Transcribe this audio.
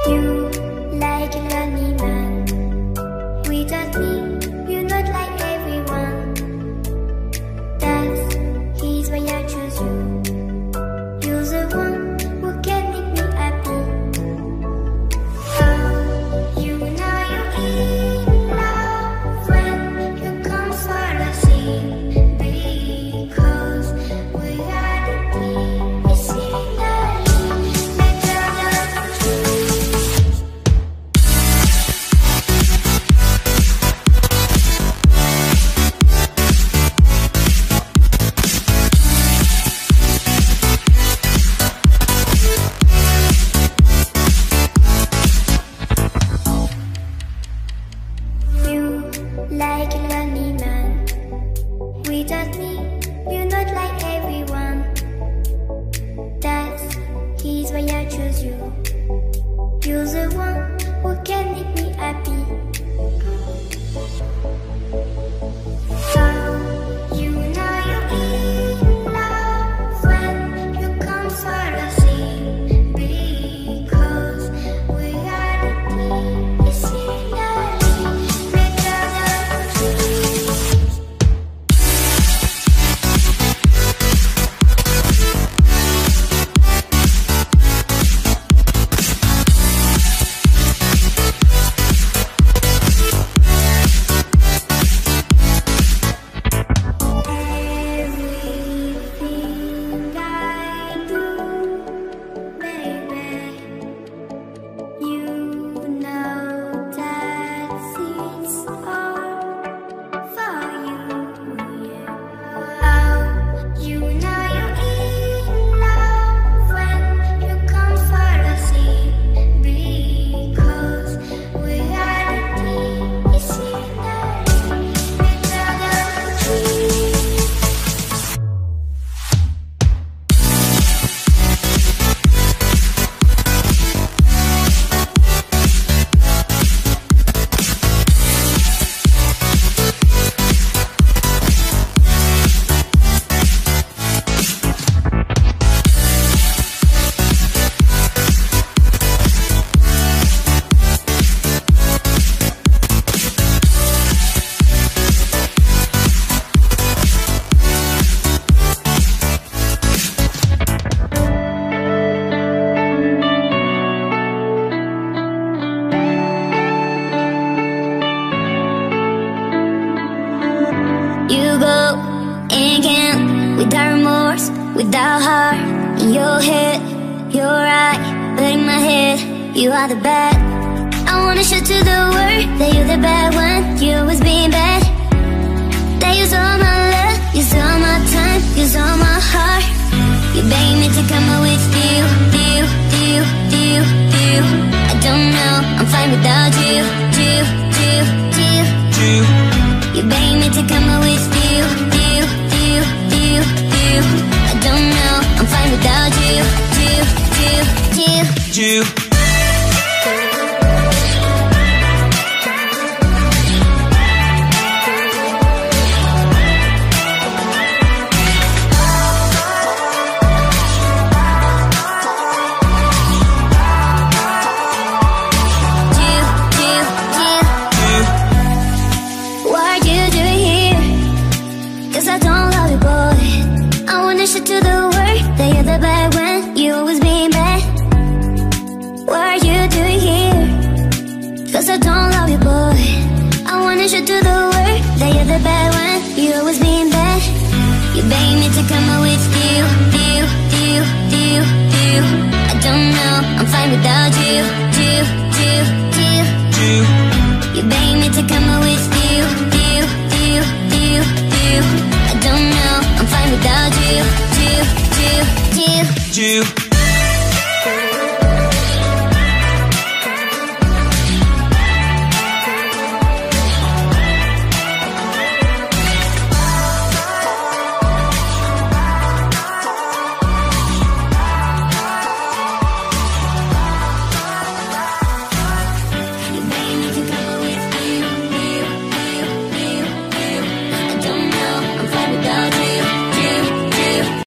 You like a lonely man. Without me, you're not like everyone. That's he's why I choose you. You're the one who can make me happy. Oh, you know you're in love when you come for the sea. Because we are the team, it's in the better than true. You like a lonely man. Without me, you're not like everyone. That's he's why I choose you. You're the one who can make me happy. Oh, you know you're in love when you come for the sea. Because we are the team, it's in the better than true. Everything I do, baby, you know that it's all for you. Oh, you know you're in love when you come for the sea. Because we are the team, it's in the better than true. You go and can without remorse, without heart. In your head, you're right, but in my head, you are the bad. I wanna show to the world that you're the bad one. You always being bad. That you saw my love, you saw my time, you saw my heart. You begged me to come out with you. I don't know, I'm fine without you. You begged me to come out with you. I don't know, I'm fine without you. What are you doing here? 'Cause I don't love you, boy. I wanna show to the world that you're the bad one. You always being bad. What are you doing here? 'Cause I don't love you, boy. I wanna show to the world that you're the bad one. You always being bad. You begged me to come out with you. I don't know, I'm fine without you. You begged me to come out with you. I don't know, I'm fine without you.